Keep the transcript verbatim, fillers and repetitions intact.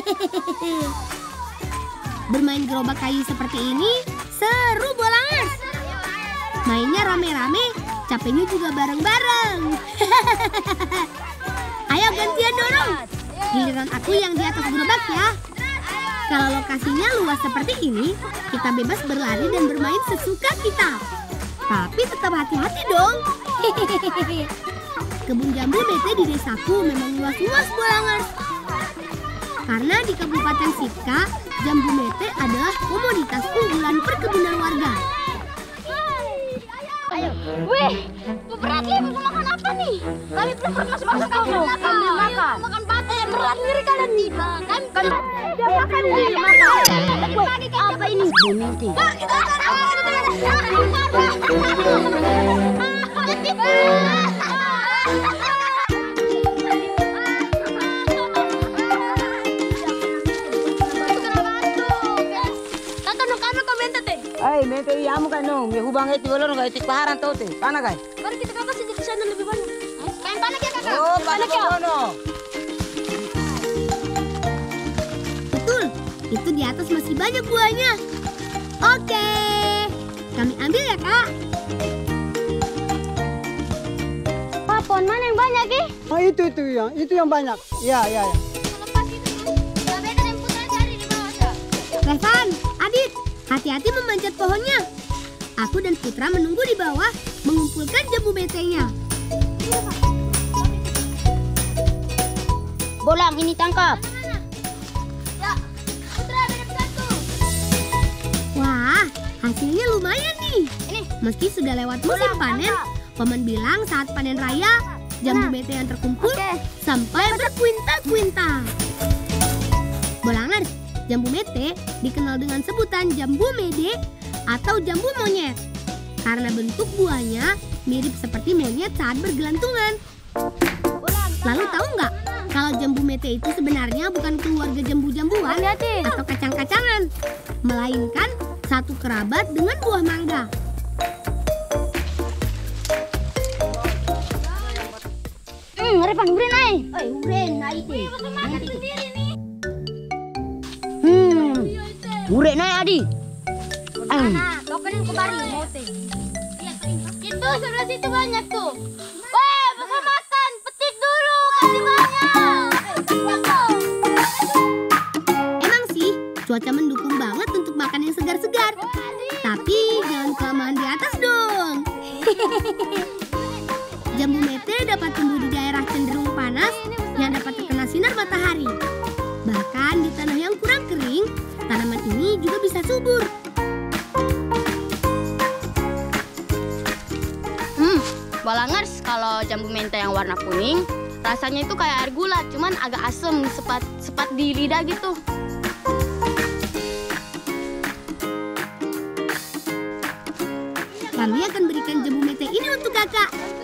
Bermain gerobak kayu seperti ini seru Bolangers. Mainnya rame-rame, capeknya juga bareng-bareng. Ayo gantian dorong. Giliran aku yang di atas gerobak ya. Kalau lokasinya luas seperti ini, kita bebas berlari dan bermain sesuka kita. Tapi tetap hati-hati dong. Kebun jambu mete di desaku memang luas-luas Bolangers. Karena di Kabupaten Sitka, jambu mete adalah komoditas unggulan perkebunan warga. Ayo, wih, berat nih, mau makan apa nih? Kami belum pernah masak kamu. Kami makan. Makan batu yang berat sendiri kalian nih. Kami kan dia makan nih, makan. Apa ini? Buminti. Ay, mente yamu kan no, me hubang itu belum nggak itu paharan tuh teh, mana guys? Mari kita kakak sih di sana lebih banyak. Kain panas ya kakak? Oh, panas ya. Betul, itu di atas masih banyak buahnya. Oke, kami ambil ya kak. Papon mana yang banyak nih? Oh itu itu yang itu yang banyak. Ya ya ya. Lepas itu tuh, nggak beda yang putra cari di bawah tuh. Revan, Adit, hati-hati memanjat pohonnya. Aku dan Putra menunggu di bawah mengumpulkan jambu metenya. Bolang ini tangkap. Ya, Putra beda satu. Wah, hasilnya lumayan nih. Ini. Meski sudah lewat musim panen, paman bilang saat panen raya, jambu mete yang terkumpul sampai berkuintal-kuintal. Bolangers, jambu mete dikenal dengan sebutan jambu mede atau jambu monyet. Karena bentuk buahnya mirip seperti monyet saat bergelantungan. Lalu tahu nggak kalau jambu mete itu sebenarnya bukan keluarga jambu-jambuan atau kacang-kacangan, melainkan satu kerabat dengan buah mangga. Hmm, Revan, urin naik. Eh, urin naik deh. Hmm, urek naik Adi. Nah, tokenin ke bari, mote. Itu sebelah situ banyak tuh. Weh, bisa makan. Petik dulu, kasih banyak. Emang sih, cuaca mendukung banget untuk makan yang segar-segar. Tapi jangan kelamaan di atas dong. Jambu mete dapat tumbuh di daerah cenderung panas yang dapat terkena sinar matahari. Bahkan di tanah yang kurang kering, tanaman ini juga bisa subur. Hmm, Bolangers, kalau jambu mente yang warna kuning, rasanya itu kayak air gula, cuman agak asem, sepat sepat di lidah gitu. Kami akan berikan jambu mete ini untuk kakak.